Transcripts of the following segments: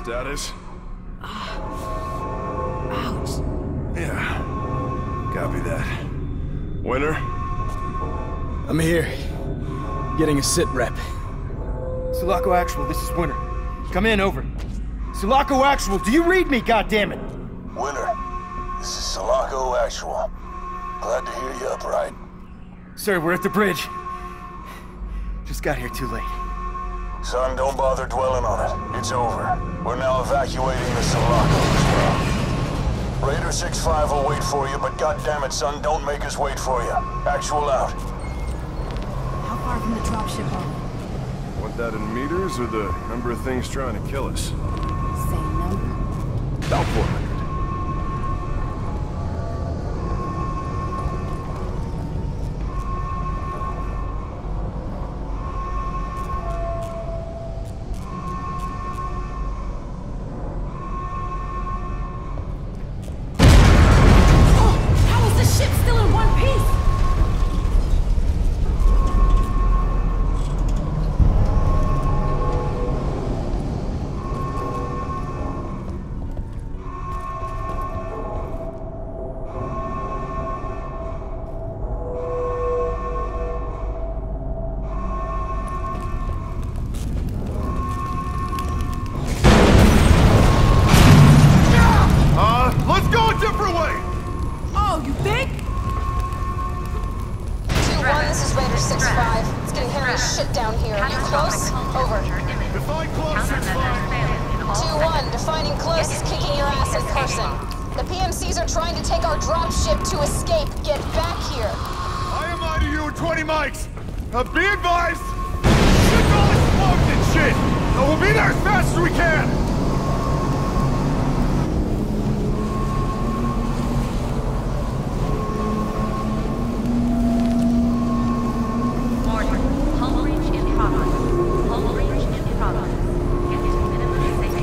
Status? Ouch. Yeah. Copy that. Winter? I'm here. Getting a sit rep. Sulaco Actual, this is Winter. Come in, over. Sulaco Actual, do you read me, goddammit? Winter, this is Sulaco Actual. Glad to hear you upright. Sir, we're at the bridge. Just got here too late. Son, don't bother dwelling on it. It's over. We're now evacuating the Sulaco as well. Raider 6-5 will wait for you, but goddammit, son, don't make us wait for you. Actual out. How far from the dropship are we? Want that in meters or the number of things trying to kill us? Same number. About 400. Be advised! Shit's all exploded and shit! So we'll be there as fast as we can! Order. Hull breach in progress. Hull breach in progress. Get to minimum safety.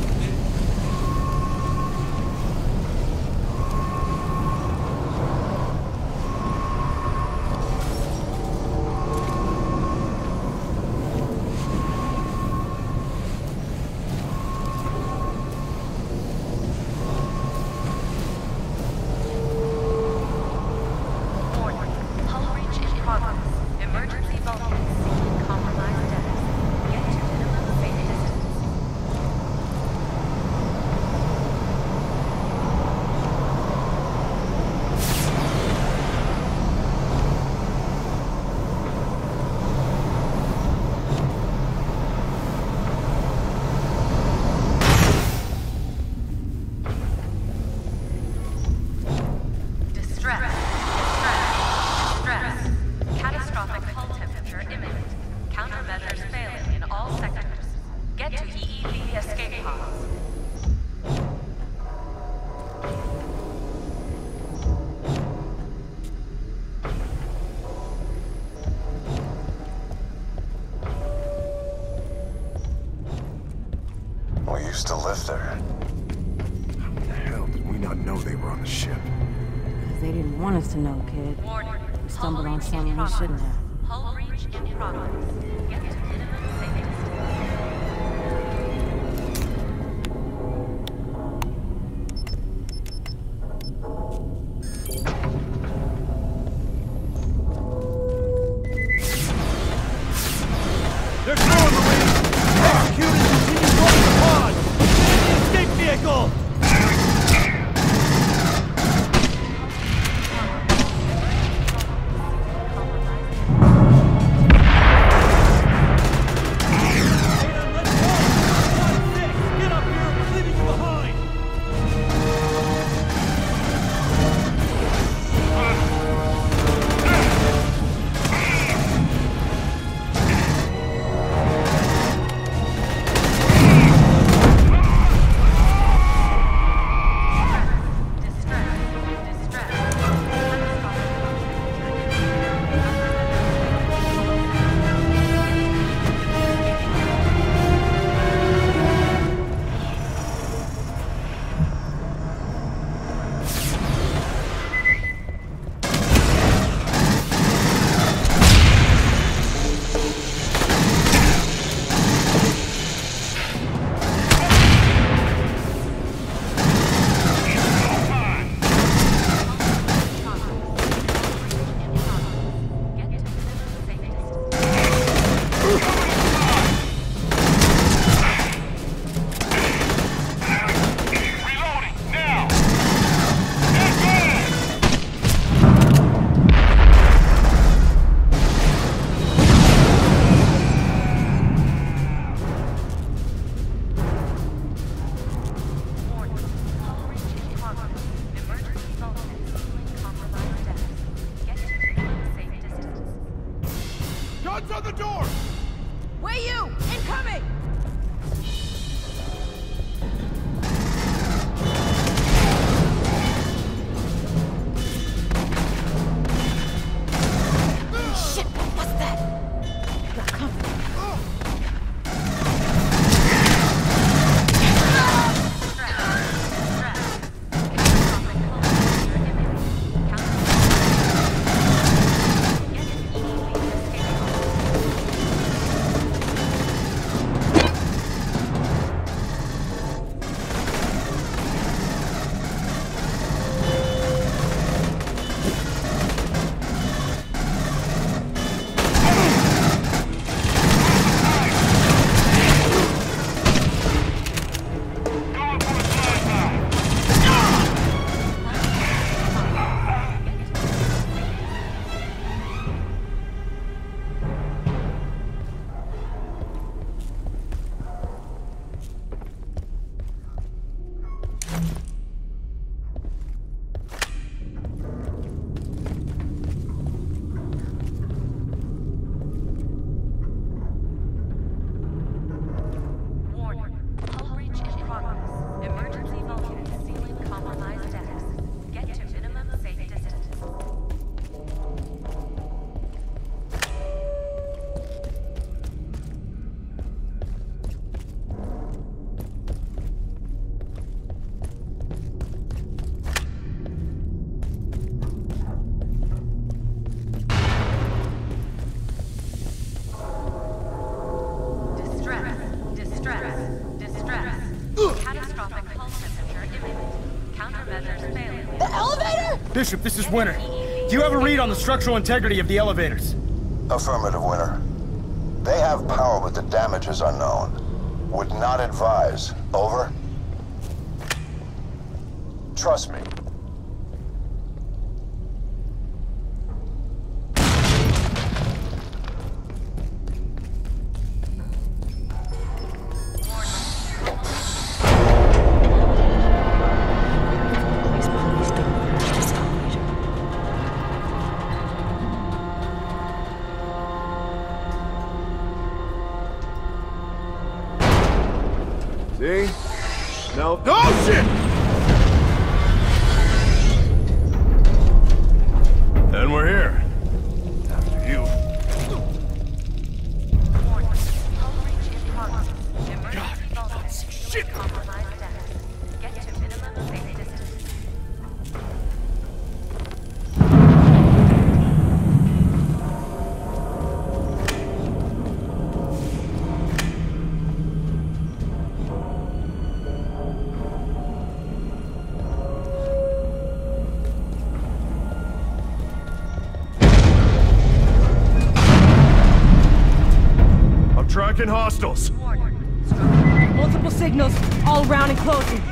Used to live there. How the hell did we not know they were on the ship? Because they didn't want us to know, kid. We stumbled on something we shouldn't have. Hull breach in progress. Get to minimum safety distance. They're through, Marine! Execute and continue towards the pod! Escape vehicle! Guns on the door! Where you? Incoming! Shit, what's that? Got company. Bishop, this is Winter. Do you have a read on the structural integrity of the elevators? Affirmative, Winter. They have power, but the damage is unknown. Would not advise. Over? Trust me. See? No. Oh, shit! And we're here. After you. God, shit! Get to minimum safe distance. Tracking hostiles. Multiple signals, all around and closing.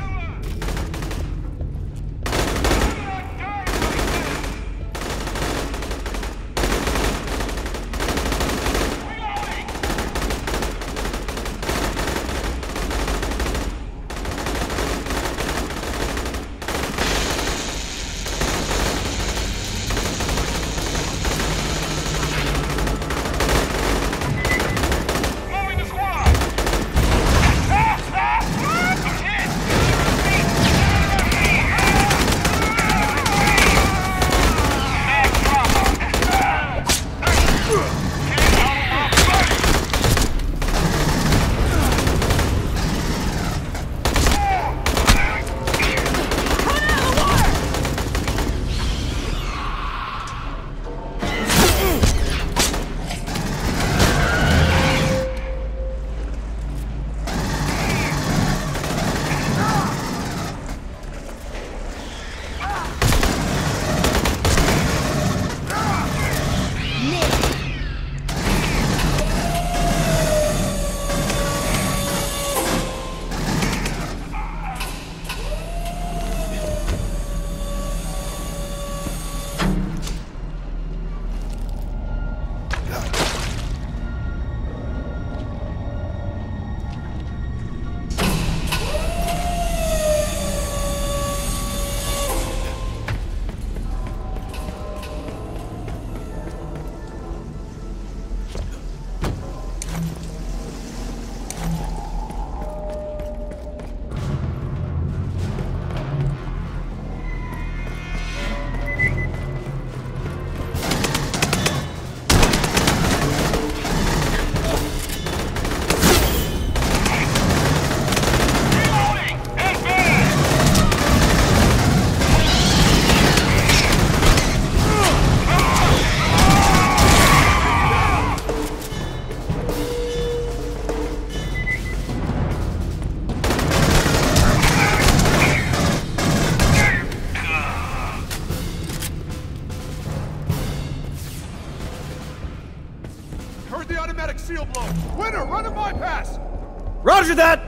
the automatic seal blow. Winter, run a bypass! Roger that!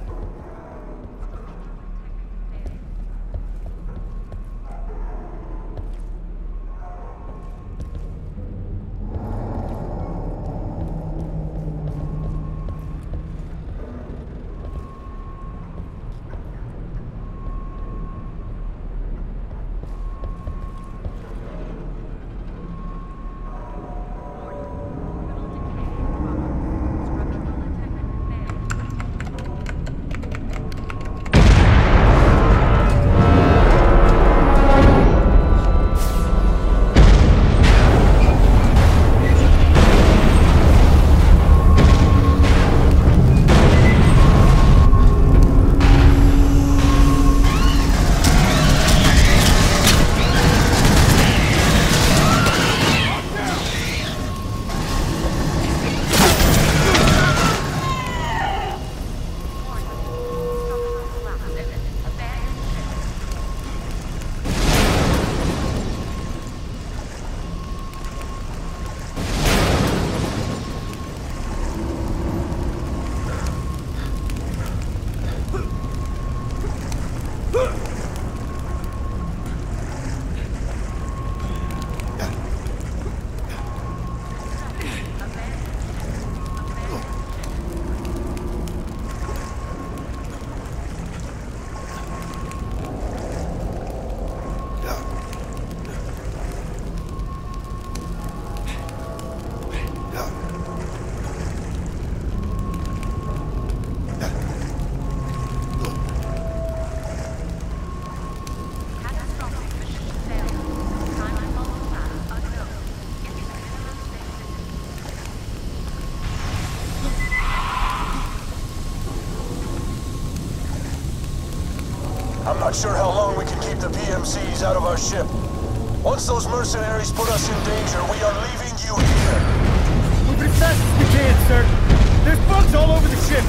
I'm not sure how long we can keep the PMCs out of our ship. Once those mercenaries put us in danger, we are leaving you here. Move as fast as we can, sir. There's bugs all over the ship.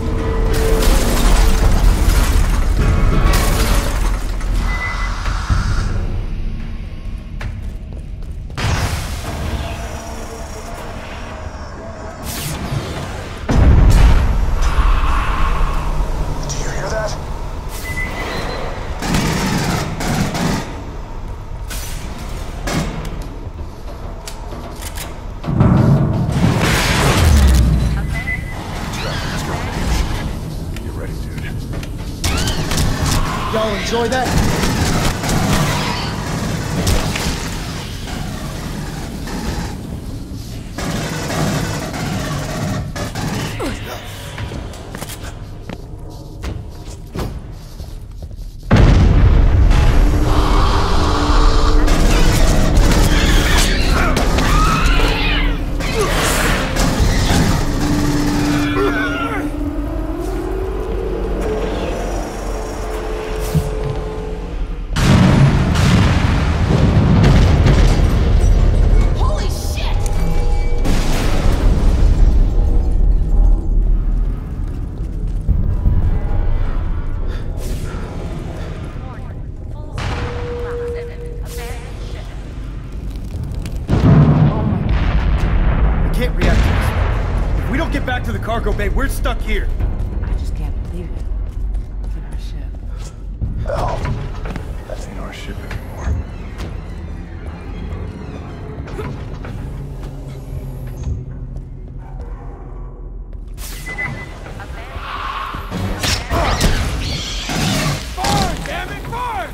Y'all enjoy that? Back to the cargo bay. We're stuck here. I just can't believe it. It's in our ship. Hell, that ain't our ship anymore. Fire! Damn it, fire!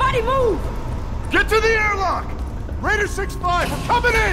Everybody move! Get to the airlock! Raider 6-5, we're coming in!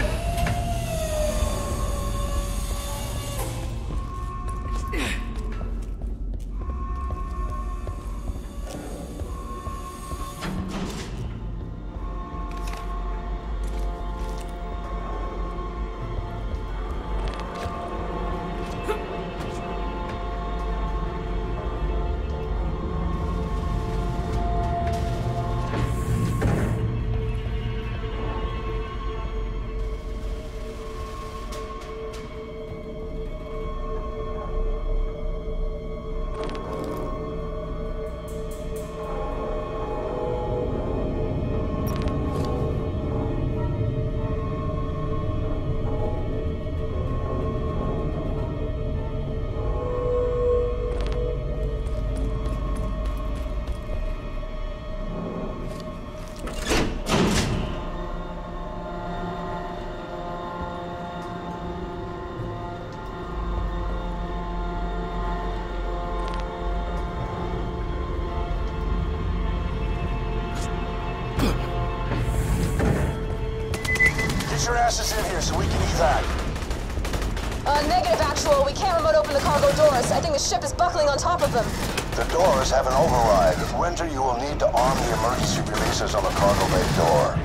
Your asses in here so we can evac. Negative, Actual. We can't remote open the cargo doors. I think the ship is buckling on top of them. The doors have an override. Winter, you will need to arm the emergency releases on the cargo bay door.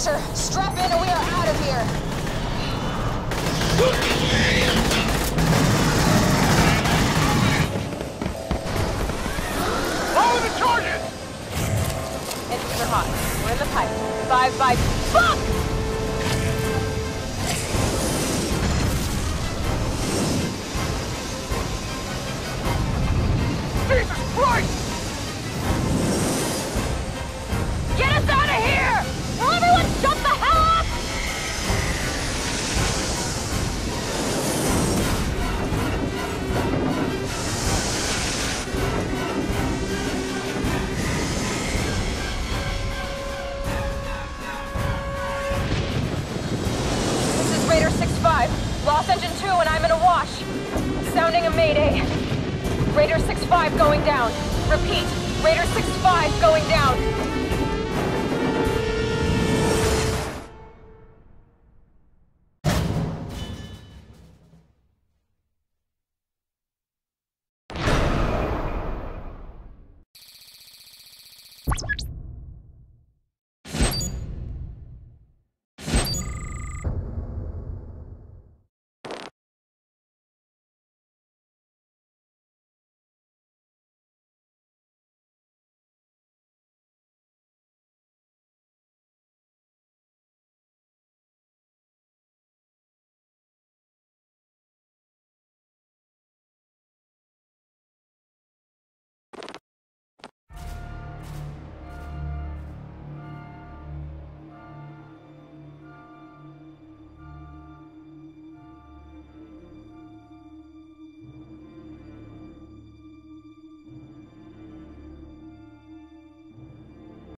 Archer. Strap in and we are out of here. Follow the target! Engines are hot. We're in the pipe. 5-5. Fuck! Jesus Christ! Get us out of here! Will everyone shut the hell up? This is Raider 6-5. Lost engine 2 and I'm in a wash. Sounding a mayday. Raider 6-5 going down. Repeat, Raider 6-5 going down.